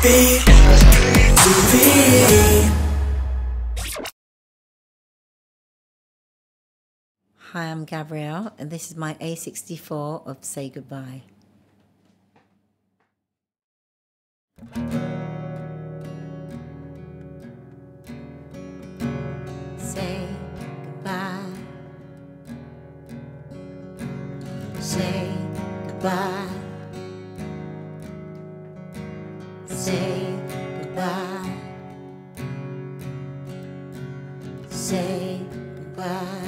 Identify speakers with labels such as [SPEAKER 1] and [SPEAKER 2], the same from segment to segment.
[SPEAKER 1] SBTV.
[SPEAKER 2] Hi, I'm Gabrielle, and this is my A64 of Say Goodbye. Say goodbye. Say goodbye. Say goodbye. Say goodbye.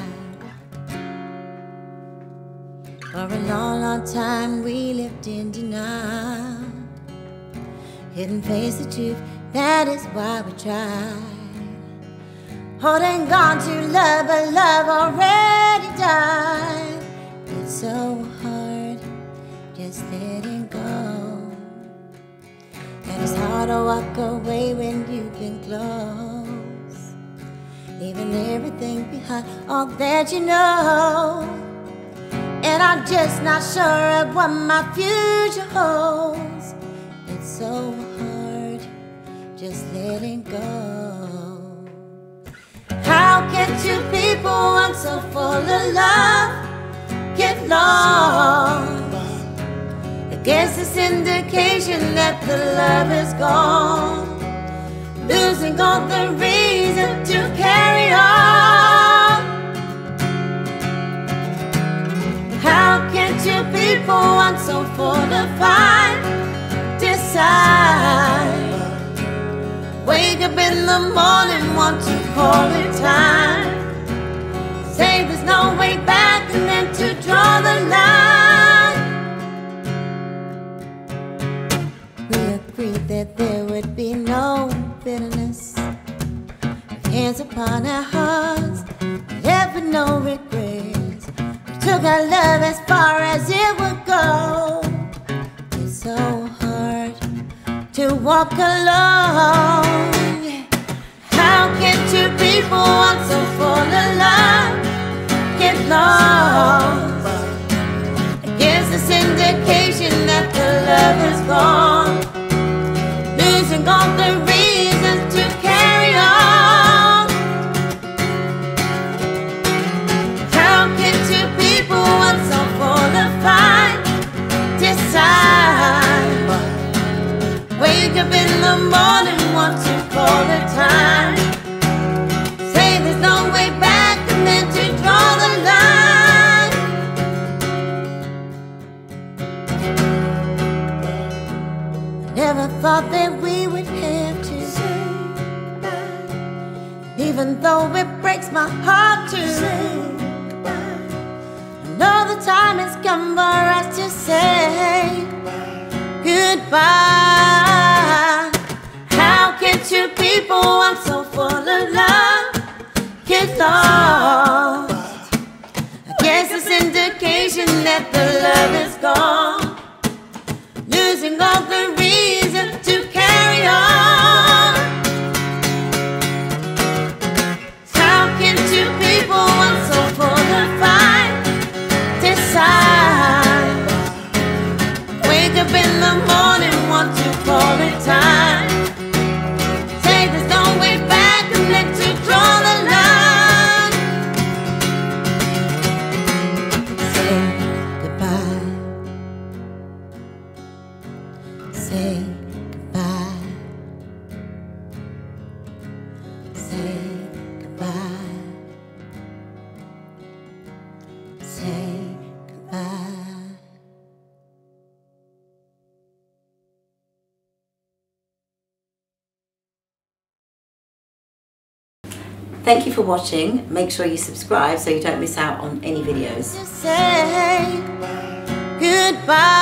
[SPEAKER 2] For a long, long time we lived in denial, couldn't face the truth, that is why we tried. Holding on to love, but love already died. It's so hard just letting go, and it's hard to walk away when you've been close, leaving everything behind, all that you know. And I'm just not sure of what my future holds. It's so hard just letting go. How can two people, one so full of love, get lost? I guess it's indication that the love is gone, losing all the reason to carry on. How can two people, one so full of fight, decide? Wake up in the morning, want to call it time, say there's no way back, and then to draw the line. We agreed that there would be no bitterness, with hands upon our hearts, left with no regrets. Took our love as far as it would go. It's so hard to walk alone. How can two people, one so full of love, get lost? I guess it's indication that the love is gone, losing all the reasons to carry on. How can two people, one so full of fight, decide? Wake up in the morning, want to call it time, say there's no way back, and then to draw the line. Never thought that we would have to say goodbye, even though it breaks my heart to say goodbye. I know the time has come for us to say goodbye. How can two people, one so full of love, get lost? I guess it's indication that the love is gone, losing all the reason to carry on. How can two people, one so full of fight, decide? Wake up in the morning, want to call it time, say there's no way back, and then to draw the line. Say goodbye. Say goodbye. Say goodbye. Say goodbye. Thank you for watching. Make sure you subscribe so you don't miss out on any videos. Say goodbye.